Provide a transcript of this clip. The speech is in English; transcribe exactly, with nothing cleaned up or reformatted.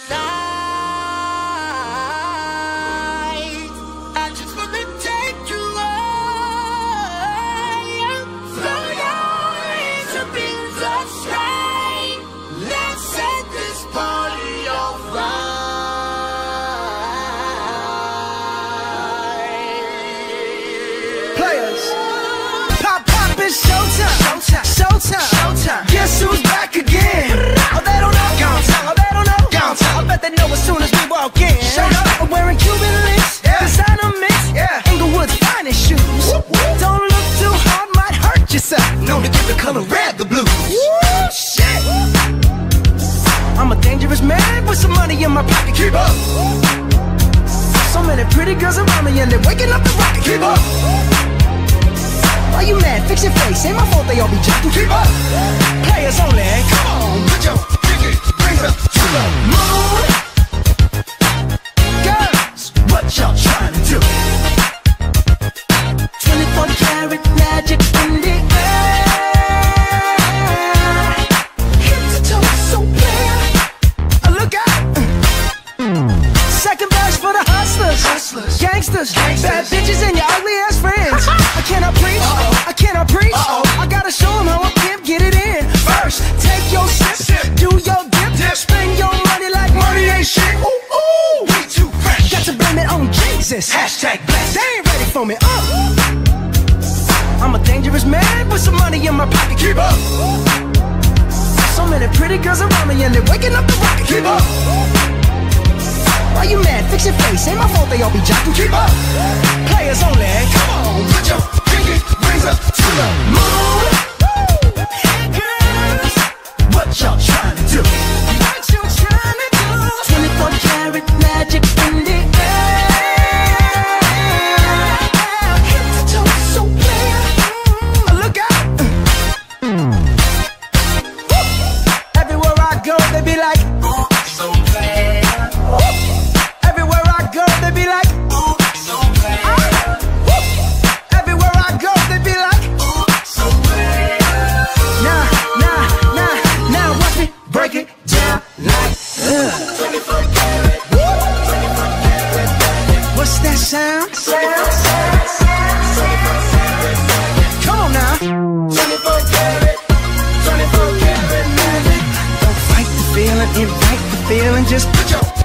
side. I just wanna take you higher. Throw your hands up in the sky. Let's set this party on fire. Players, pop pop, it's showtime. Showtime, showtime, showtime. Guess who's back again? Oh, they don't know. Gone time. Oh, they don't know. Gone time. I bet they know as soon as we walk in. Showed up. I'm wearing Cuban links, yeah. Designer mix, yeah. Inglewood's finest shoes. Whoop, whoop. Don't look too hard, might hurt yourself. Known to give the color red the blues. Woo, shit. I'm a dangerous man with some money in my pocket. Keep up. So many pretty girls around me and they're waking up the rocket. Keep up. Why you mad? Fix your face. Ain't my fault they all be jacking. Keep up. Players only. Come on, put your pinky rings up to the moon. Girls, what y'all trying to do? twenty-four karat magic in the air. Head to toe, so clear. Uh, look out. Second verse for the hustlers, hustlers, gangsters, gangsters, bad bitches and your ugly ass friends. I cannot preach, uh-oh. I cannot preach. Uh-oh. I gotta show them how I pimp, get it in. First, take your sip, sip. Do your dip, dip, spend your money like money ain't shit. Ooh, ooh, we too fresh. Got to blame it on Jesus. Hashtag blessed. They ain't ready for me. Uh. I'm a dangerous man with some money in my pocket. Keep up. So many pretty girls around me and they're waking up the rocket. Keep up. Why you mad? Fix your face. Ain't my fault they all be jocking. Keep up. Players only. Come on, put your pinky rings up to the moon. Hey girls, what y'all trying to do? What you trying to do? twenty-four karat magic in the air. Head to toe, so clear. Mm, look out. Mm. Everywhere I go, they be like, oh, so clear. Everywhere I go, they be like, ooh, so clear. Ah, everywhere I go, they be like, ooh, so clear. Nah, nah, nah, now watch me break it down like uh. twenty-four karat, twenty-four karat. What's that sound? Sound, sound, sound, sound. Come on now. twenty-four karat, twenty-four karat magic. Don't fight the feeling, invite the feeling, just put your